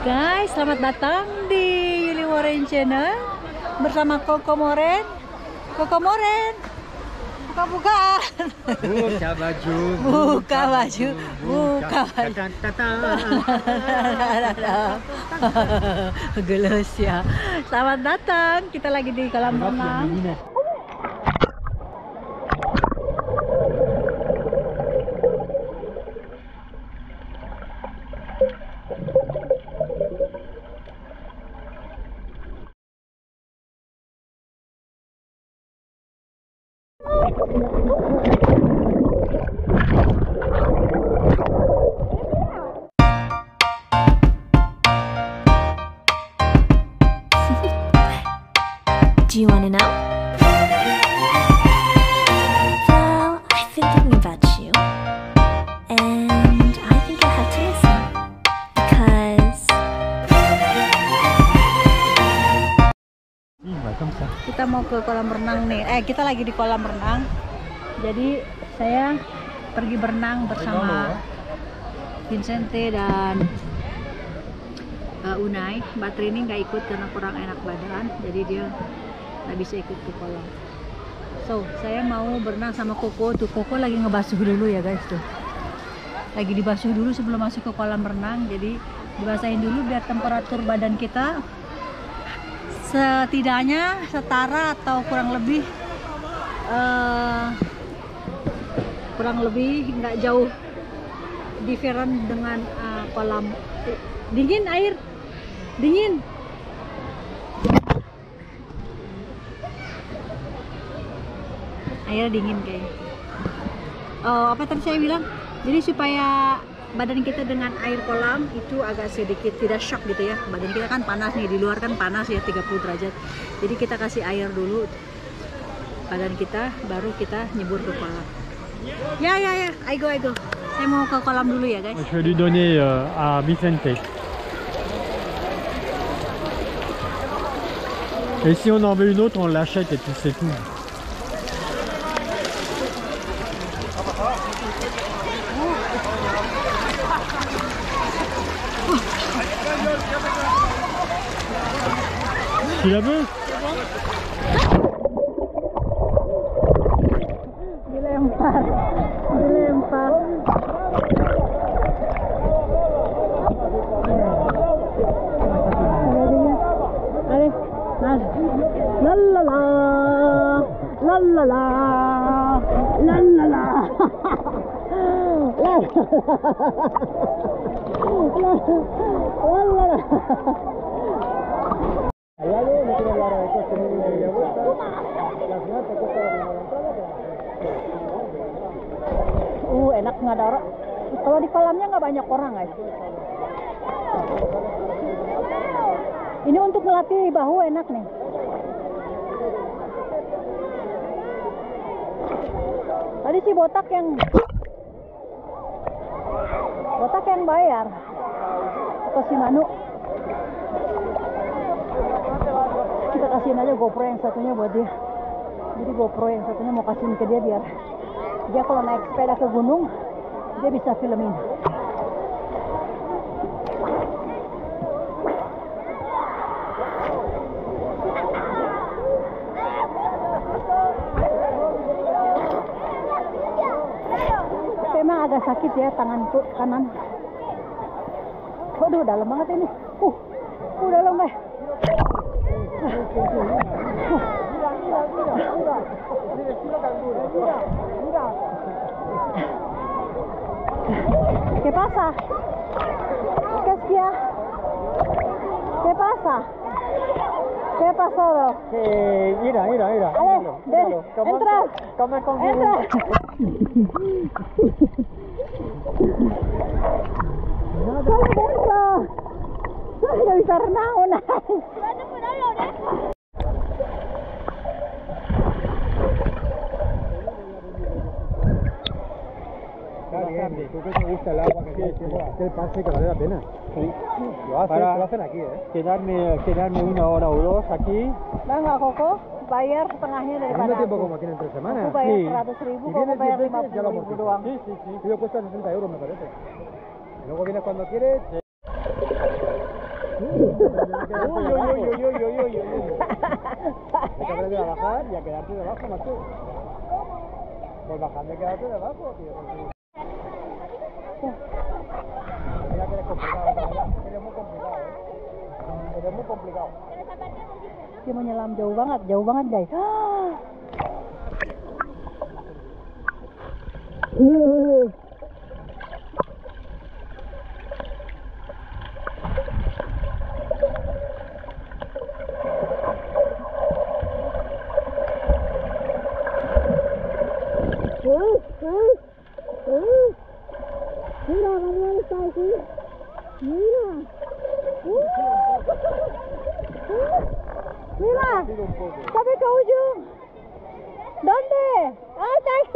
Guys, selamat datang di Yuli Warren Channel bersama Koko Moren. Koko Moren, buka-bukaan. Buka baju, Buka baju, buka baju. Geles ya. Selamat datang. Kita lagi di kolam renang. Do you want to know? Well, I've been thinking about you, and I think you'll have to listen, because Kita mau ke kolam renang nih. Kita lagi di kolam renang. Jadi saya pergi berenang bersama Vincente dan Unai. Mbak Trini nggak ikut karena kurang enak badan, jadi dia nggak bisa ikut ke kolam. So, saya mau berenang sama Koko. Tuh, Koko lagi ngebasuh dulu ya guys tuh. Lagi dibasuh dulu sebelum masuk ke kolam renang. Jadi dibasahin dulu biar temperatur badan kita setidaknya setara atau kurang lebih nggak jauh different dengan kolam. Dingin air, dingin. Air dingin kayaknya. Oh, apa tadi saya bilang? Jadi supaya badan kita dengan air kolam itu agak sedikit tidak shock gitu ya. Badan kita kan panas nih, di luar kan panas ya 30 derajat. Jadi kita kasih air dulu badan kita, baru kita nyebur ke kolam. Ya, I go. Saya mau ke kolam dulu ya guys. Je vais lui donner à Vicente. Et si on en veut une autre, on l'achète et puis c'est tout. Tu la veux? Dilempar. Enak, nggak ada orang. Kalau di kolamnya nggak banyak orang guys. Ini untuk melatih bahu enak nih. Tadi si botak yang bayar atau si Manu. Kita kasihin aja GoPro yang satunya buat dia. Jadi GoPro yang satunya mau kasihin ke dia biar dia kalau naik sepeda ke gunung dia bisa filmin. Memang agak sakit ya tanganku kanan. Waduh, dalam banget ini. Dalam guys. ¿Qué pasa? ¿Qué es que? ¿Qué pasa? ¿Qué ha pasado? Mira. Entra. Entra. Sale dentro. Nggak bisa renang, Unai. ¿Tú qué te gusta el agua? Que el pase que vale la pena. Sí. Lo hacen aquí, quedarme una hora o dos aquí. Nggak, Koko bayar setengahnya daripada ¿Cuánto tiempo como aquí en 3 semanas? Aku bayar 100.000, Koko bayar 50.000 doang. Sí. Yo cuesta 60 euros me parece. Luego vienes cuando quieres. Hay que aprender a bajar y a quedarte debajo, macho. Pues bajando y quedarte debajo, tío. Mira que eres complicado, eres muy complicado, Eres muy complicado. Dia mau nyelam jauh banget guys. Mira, Manuel está aquí. Mira. Mira, sampai ke ujung. ¿Dónde? Ah, está aquí.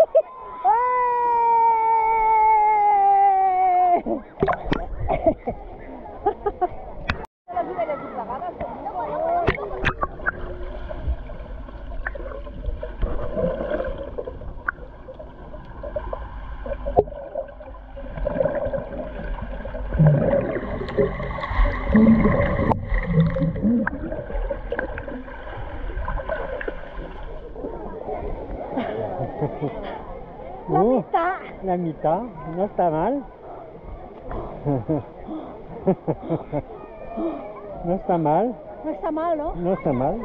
La mitad, no está mal. No está mal. No está mal, ¿no? No está mal.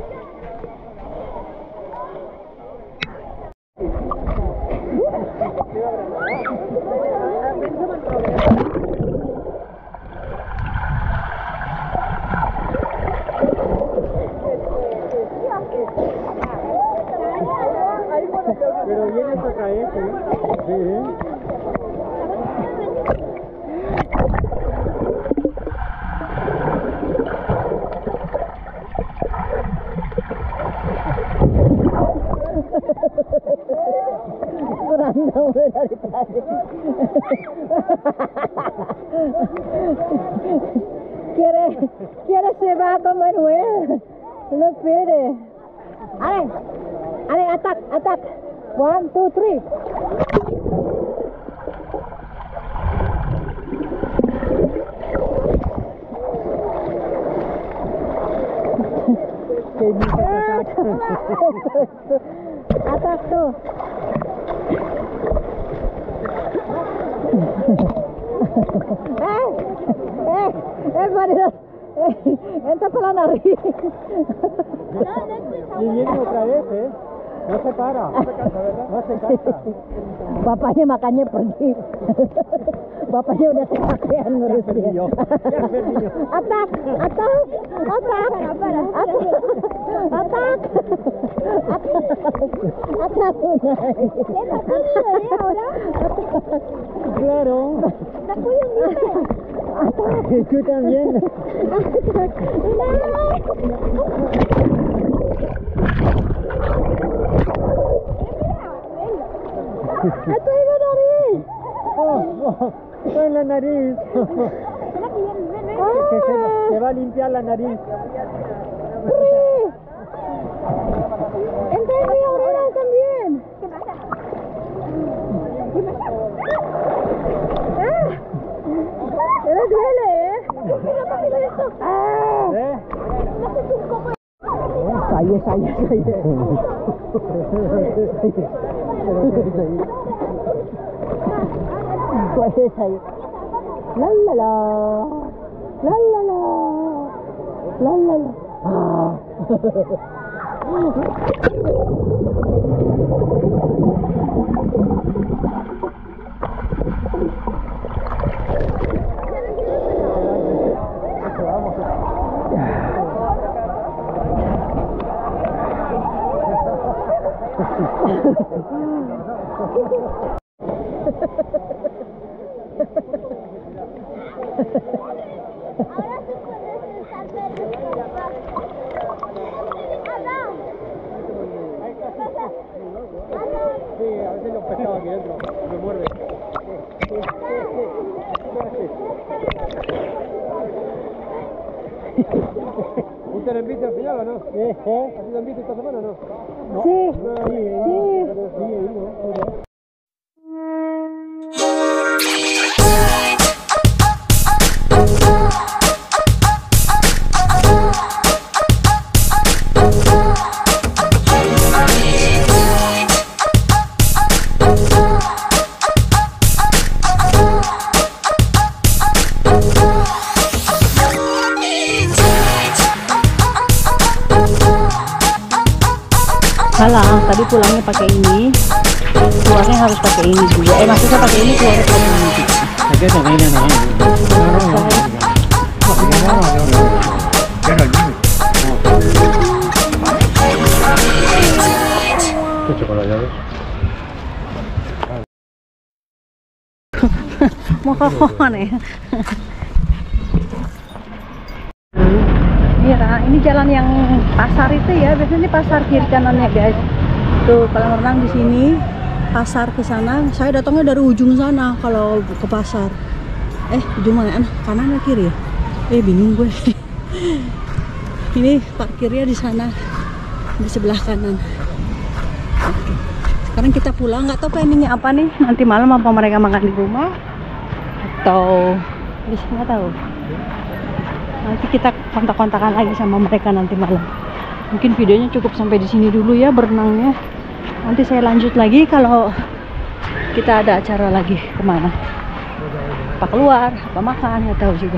Pero vienes a caer, ¿sí? Sí. Kurang tahu dari tadi. Quiere se va con Manuel. Lo pide. Ale, attack. 1, 2, 3. Attack tuh. Mario. Entra por la nariz. Y viene otra vez, No se para. No se cansa, ¿verdad? No se cansa. Bapaknya makanya pergi. Bapaknya udah kecapean ngurus dia. Atak. Claro. Tú también. Estoy en la nariz. Estoy en la nariz. Se va a limpiar la nariz. Entra en mi oreja también. Eres duele, Saya. Saya. La. Sí, a veces los pescados aquí dentro, me muerde. ¿Un terembito al final o no? ¿Has ido en bici esta semana o no? Sí. Oh Halang, tadi pulangnya pakai ini, keluarnya harus pakai ini juga. Maksudnya pakai ini, keluarnya pakai ini juga. Mau ke mana ya? Mira, ini jalan yang pasar itu ya, biasanya pasar kiri kanannya guys. Tuh kolam renang di sini, pasar ke sana. Saya datangnya dari ujung sana kalau ke pasar. Ujung mana? Kanan atau kiri ya? Bingung gue. Ini parkirnya di sana, di sebelah kanan. Oke. Sekarang kita pulang, nggak tahu planningnya apa nih. Nanti malam apa mereka makan di rumah atau nggak tahu. Nanti kita kontak-kontakan lagi sama mereka nanti malam. Mungkin videonya cukup sampai di sini dulu ya berenangnya. Nanti saya lanjut lagi kalau kita ada acara lagi kemana. Apa keluar, apa makan, nggak tahu juga.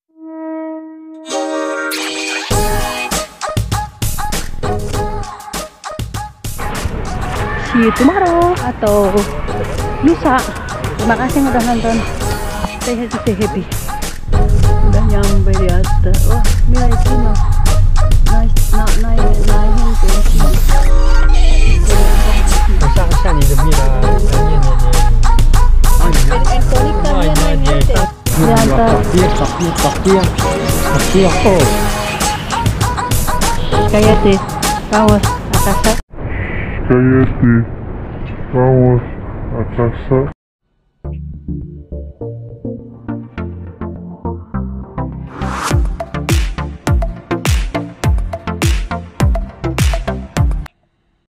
See you tomorrow atau lusa. Terima kasih yang udah nonton. Stay happy. Udah nyampe di atas. Wah, Mira itu naik Kayate, kawas atas.